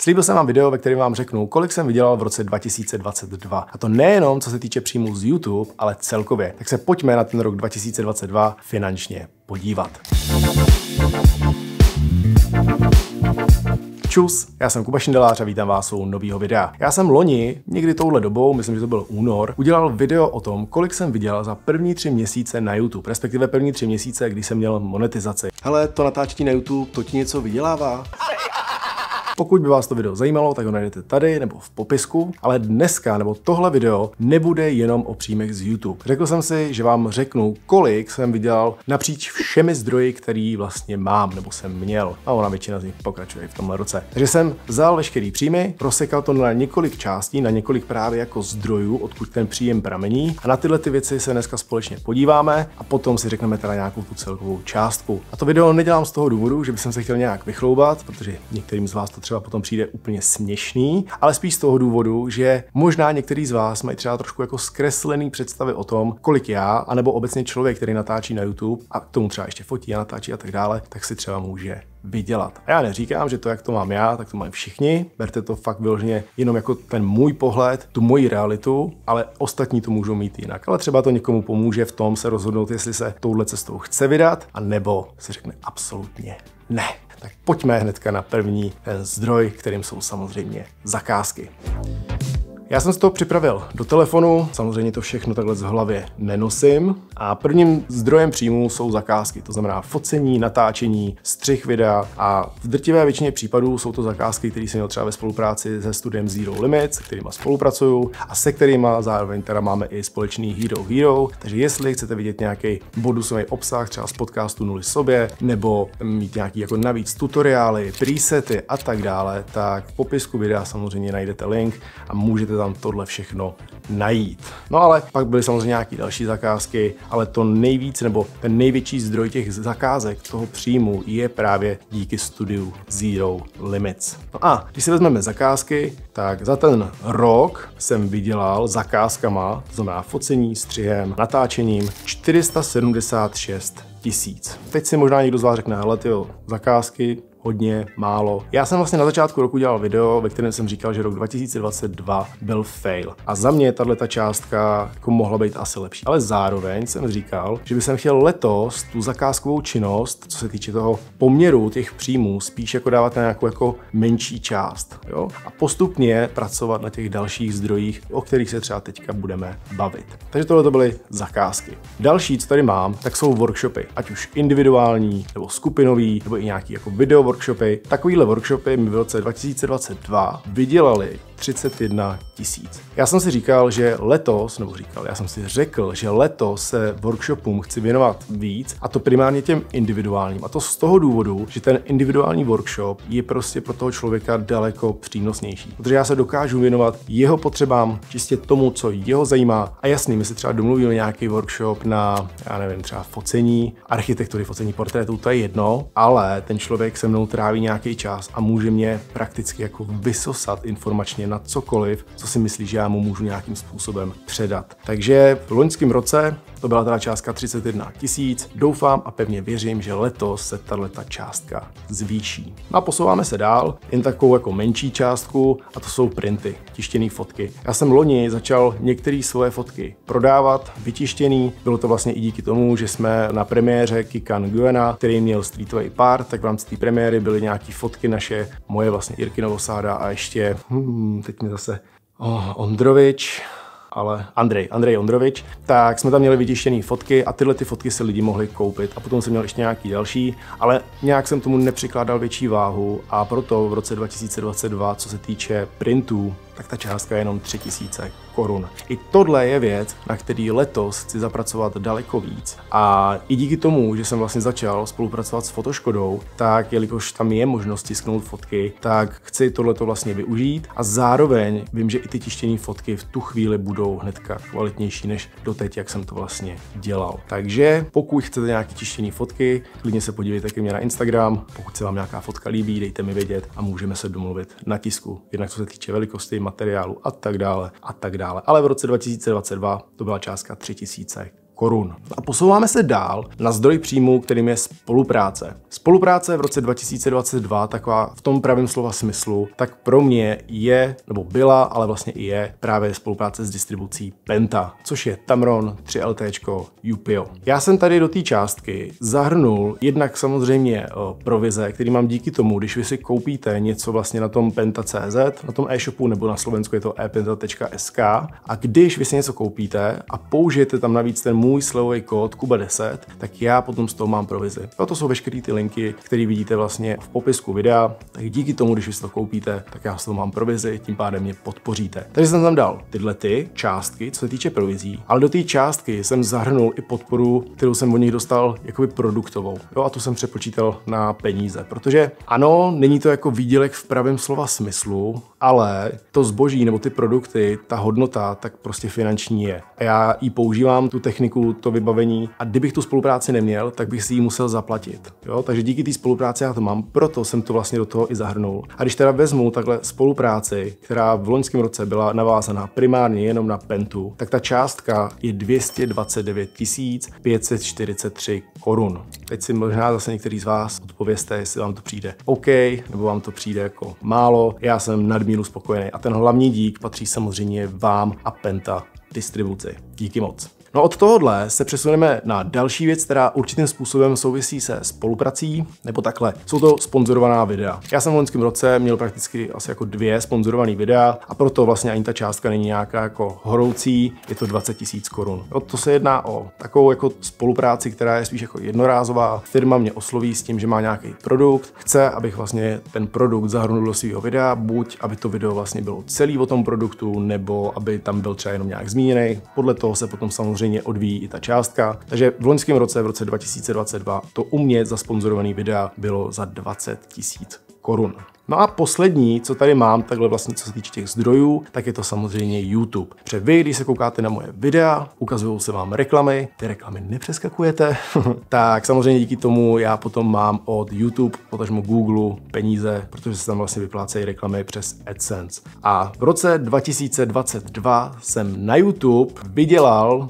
Slíbil jsem vám video, ve kterém vám řeknu, kolik jsem vydělal v roce 2022. A to nejenom co se týče příjmů z YouTube, ale celkově. Tak se pojďme na ten rok 2022 finančně podívat. Čus, já jsem Kuba Šindelář a vítám vás u nového videa. Já jsem loni, někdy touhle dobou, myslím, že to byl únor, udělal video o tom, kolik jsem vydělal za první 3 měsíce na YouTube, respektive první 3 měsíce, kdy jsem měl monetizaci. Hele, to natáčení na YouTube, to ti něco vydělává? Pokud by vás to video zajímalo, tak ho najdete tady nebo v popisku, ale dneska nebo tohle video nebude jenom o příjmech z YouTube. Řekl jsem si, že vám řeknu, kolik jsem vydělal napříč všemi zdroji, který vlastně mám nebo jsem měl. A ona většina z nich pokračuje v tomhle roce. Takže jsem vzal veškerý příjmy, rozsekal to na několik částí, na několik právě jako zdrojů, odkud ten příjem pramení. A na tyhle ty věci se dneska společně podíváme a potom si řekneme teda nějakou tu celkovou částku. A to video nedělám z toho důvodu, že bych se chtěl nějak vychloubat, protože některým z vás to třeba potom přijde úplně směšný, ale spíš z toho důvodu, že možná některý z vás mají třeba trošku jako zkreslený představy o tom, kolik já, anebo obecně člověk, který natáčí na YouTube a k tomu třeba ještě fotí a natáčí a tak dále, tak si třeba může vydělat. A já neříkám, že to, jak to mám já, tak to mají všichni. Berte to fakt vyloženě jenom jako ten můj pohled, tu moji realitu, ale ostatní to můžou mít jinak. Ale třeba to někomu pomůže v tom se rozhodnout, jestli se touhle cestou chce vydat, a nebo si řekne absolutně ne. Tak pojďme hnedka na první zdroj, kterým jsou samozřejmě zakázky. Já jsem si to připravil do telefonu, samozřejmě to všechno takhle z hlavě nenosím a prvním zdrojem příjmů jsou zakázky, to znamená focení, natáčení, střih videa a v drtivé většině případů jsou to zakázky, které jsem měl třeba ve spolupráci se studiem Zero Limits, se kterýma spolupracuju a se kterýma zároveň teda máme i společný Hero, takže jestli chcete vidět nějaký bonusový obsah třeba z podcastu Nuly sobě nebo mít nějaký jako navíc tutoriály, presety a tak dále, tak v popisku videa samozřejmě najdete link a můžete tam tohle všechno najít. No ale pak byly samozřejmě nějaké další zakázky, ale to nejvíc nebo ten největší zdroj těch zakázek toho příjmu je právě díky studiu Zero Limits. No a když si vezmeme zakázky, tak za ten rok jsem vydělal zakázkama, to znamená focení, střihem, natáčením 476 000. Teď si možná někdo z vás řekne, hele tyjo, zakázky, hodně, málo. Já jsem vlastně na začátku roku dělal video, ve kterém jsem říkal, že rok 2022 byl fail. A za mě tato částka jako mohla být asi lepší. Ale zároveň jsem říkal, že bych chtěl letos tu zakázkovou činnost, co se týče toho poměru těch příjmů, spíš jako dávat na nějakou jako menší část. Jo? A postupně pracovat na těch dalších zdrojích, o kterých se třeba teďka budeme bavit. Takže tohle to byly zakázky. Další, co tady mám, tak jsou workshopy. Ať už individuální, nebo skupinový, nebo i nějaký jako video workshopy. Takovýhle workshopy mi v roce 2022 vydělali 31 000. Já jsem si říkal, že letos, já jsem si řekl, že letos se workshopům chci věnovat víc a to primárně těm individuálním. A to z toho důvodu, že ten individuální workshop je prostě pro toho člověka daleko přínosnější. Protože já se dokážu věnovat jeho potřebám, čistě tomu, co jeho zajímá. A jasný, my si třeba domluvíme nějaký workshop na, já nevím, třeba focení, architektury, focení portrétů, to je jedno, ale ten člověk se mnou tráví nějaký čas a může mě prakticky jako vysosat informačně na cokoliv, co si myslí, že já mu můžu nějakým způsobem předat. Takže v loňském roce to byla teda částka 31 000. Doufám a pevně věřím, že letos se tato částka zvýší. No a posouváme se dál, jen takovou jako menší částku a to jsou printy, tištěné fotky. Já jsem loni začal některé svoje fotky prodávat, vytištěný. Bylo to vlastně i díky tomu, že jsme na premiéře Kika Nguyena, který měl streetový part, tak v rámci té premiéry byly nějaké fotky naše, moje vlastně Jirky Novosáda a ještě, teď mi zase Ondrovič, ale Andrej Ondrovič, tak jsme tam měli vytištěné fotky a tyhle ty fotky si lidi mohli koupit a potom jsem měl ještě nějaký další, ale nějak jsem tomu nepřikládal větší váhu a proto v roce 2022, co se týče printů, tak ta částka je jenom 3 000 korun. I tohle je věc, na který letos chci zapracovat daleko víc. A i díky tomu, že jsem vlastně začal spolupracovat s Fotoškodou, tak jelikož tam je možnost tisknout fotky, tak chci tohleto vlastně využít a zároveň vím, že i ty tištěné fotky v tu chvíli budou hnedka kvalitnější než doteď, jak jsem to vlastně dělal. Takže pokud chcete nějaké tištěné fotky, klidně se podívejte ke mně na Instagram, pokud se vám nějaká fotka líbí, dejte mi vědět a můžeme se domluvit na tisku. Jednak co se týče velikosti, materiálu a tak dále a tak dále. Ale v roce 2022 to byla částka 3 000 korun. A posouváme se dál na zdroj příjmu, kterým je spolupráce. Spolupráce v roce 2022, taková v tom pravém slova smyslu, tak pro mě je, nebo byla, ale vlastně i je právě spolupráce s distribucí Penta, což je Tamron, 3LT, Upio. Já jsem tady do té částky zahrnul jednak samozřejmě provize, který mám díky tomu, když vy si koupíte něco vlastně na tom Penta.cz, na tom e-shopu, nebo na Slovensku je to epenta.sk, a když vy si něco koupíte a použijete tam navíc ten můj slevový kód Kuba10, tak já potom z toho mám provizi. A to jsou veškeré ty linky, které vidíte vlastně v popisku videa, tak díky tomu, když vy si to koupíte, tak já z toho mám provizi, tím pádem mě podpoříte. Takže jsem tam dal tyhle ty částky, co se týče provizí, ale do té částky jsem zahrnul i podporu, kterou jsem od nich dostal jakoby produktovou. Jo, a tu jsem přepočítal na peníze, protože ano, není to jako výdělek v pravém slova smyslu, ale to zboží nebo ty produkty, ta hodnota, tak prostě finanční je. A já ji používám, tu techniku, to vybavení, a kdybych tu spolupráci neměl, tak bych si ji musel zaplatit. Jo? Takže díky té spolupráci já to mám, proto jsem to vlastně do toho i zahrnul. A když teda vezmu takhle spolupráci, která v loňském roce byla navázaná primárně jenom na Pentu, tak ta částka je 229 543 korun. Teď si možná zase některý z vás odpovězte, jestli vám to přijde OK, nebo vám to přijde jako málo. Já jsem nadmíru spokojený a ten hlavní dík patří samozřejmě vám a Penta distribuci. Díky moc. No od tohohle se přesuneme na další věc, která určitým způsobem souvisí se spoluprací, nebo takhle. Jsou to sponzorovaná videa. Já jsem v loňském roce měl prakticky asi jako 2 sponzorované videa a proto vlastně ani ta částka není nějaká jako horoucí, je to 20 000 korun. To se jedná o takovou jako spolupráci, která je spíš jako jednorázová. Firma mě osloví s tím, že má nějaký produkt, chce, abych vlastně ten produkt zahrnul do svého videa, buď aby to video vlastně bylo celý o tom produktu, nebo aby tam byl třeba jenom nějak zmíněný. Podle toho se potom samozřejmě odvíjí i ta částka. Takže v loňském roce, v roce 2022, to u mě za sponzorovaný videa bylo za 20 000 korun. No a poslední, co tady mám, takhle vlastně co se týče těch zdrojů, tak je to samozřejmě YouTube. Protože vy, když se koukáte na moje videa, ukazují se vám reklamy, ty reklamy nepřeskakujete, tak samozřejmě díky tomu já potom mám od YouTube, potažmo Google peníze, protože se tam vlastně vyplácejí reklamy přes AdSense. A v roce 2022 jsem na YouTube vydělal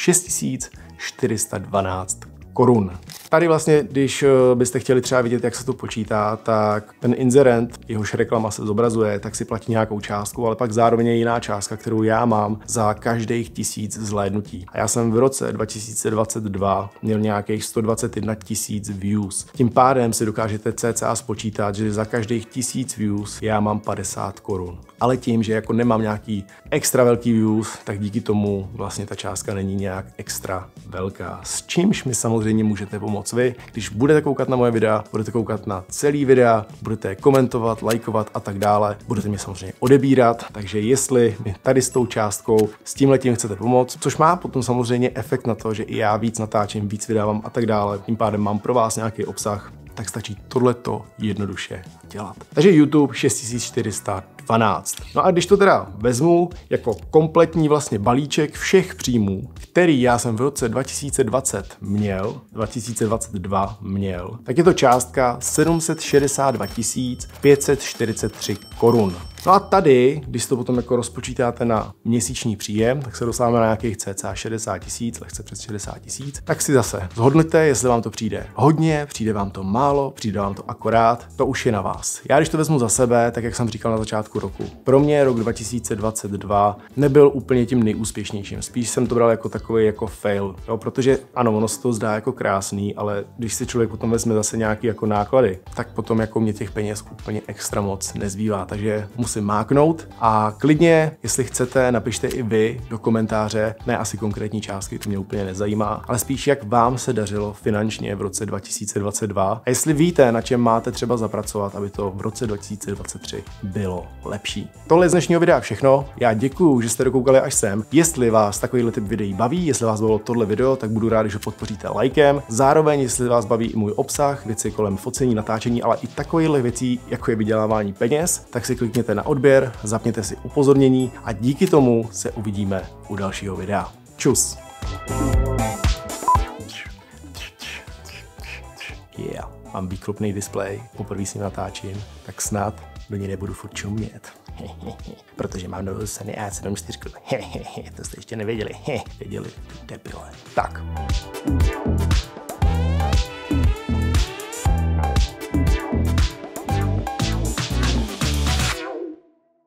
6412 korun. Tady vlastně, když byste chtěli třeba vidět, jak se to počítá, tak ten inzerent, jehož reklama se zobrazuje, tak si platí nějakou částku, ale pak zároveň je jiná částka, kterou já mám za každých 1000 zhlédnutí. A já jsem v roce 2022 měl nějakých 121 000 views. Tím pádem si dokážete cca spočítat, že za každých 1000 views já mám 50 korun. Ale tím, že jako nemám nějaký extra velký views, tak díky tomu vlastně ta částka není nějak extra velká. S čímž mi samozřejmě můžete pomoct vy, když budete koukat na moje videa, budete koukat na celý videa, budete komentovat, lajkovat a tak dále, budete mě samozřejmě odebírat, takže jestli mi tady s tou částkou, s tímhletím chcete pomoct, což má potom samozřejmě efekt na to, že i já víc natáčím, víc vydávám a tak dále, tím pádem mám pro vás nějaký obsah, tak stačí tohleto jednoduše dělat. Takže YouTube 6412. No a když to teda vezmu jako kompletní vlastně balíček všech příjmů, který já jsem v roce 2022 měl, tak je to částka 762 543 korun. No a tady, když si to potom jako rozpočítáte na měsíční příjem, tak se dostáváme na nějakých cca 60 000, lehce přes 60 000, tak si zase zhodnoťte, jestli vám to přijde hodně, přijde vám to málo, přijde vám to akorát, to už je na vás. Já když to vezmu za sebe, tak jak jsem říkal na začátku roku, pro mě rok 2022 nebyl úplně tím nejúspěšnějším, spíš jsem to bral jako takový jako fail, jo, protože ano, ono se to zdá jako krásný, ale když si člověk potom vezme zase nějaký jako náklady, tak potom jako mě těch peněz úplně extra moc nezbývá, takže musím máknout a klidně, jestli chcete, napište i vy do komentáře, ne asi konkrétní částky, to mě úplně nezajímá, ale spíš jak vám se dařilo finančně v roce 2022 a jestli víte, na čem máte třeba zapracovat, aby to v roce 2023 bylo lepší. Tohle je z dnešního videa všechno, já děkuju, že jste dokoukali až sem. Jestli vás takovýhle typ videí baví, jestli vás bavilo tohle video, tak budu rád, když ho podpoříte lajkem. Zároveň, jestli vás baví i můj obsah, věci kolem focení, natáčení, ale i takovýchhle věcí, jako je vydělávání peněz, tak si klikněte na odběr, zapněte si upozornění a díky tomu se uvidíme u dalšího videa. Čus! Mám výklopný displej, poprvé si natáčím, tak snad do ní nebudu furt čumět. Protože mám novou Sony A7 IV. To jste ještě nevěděli. Věděli, debile. Tak.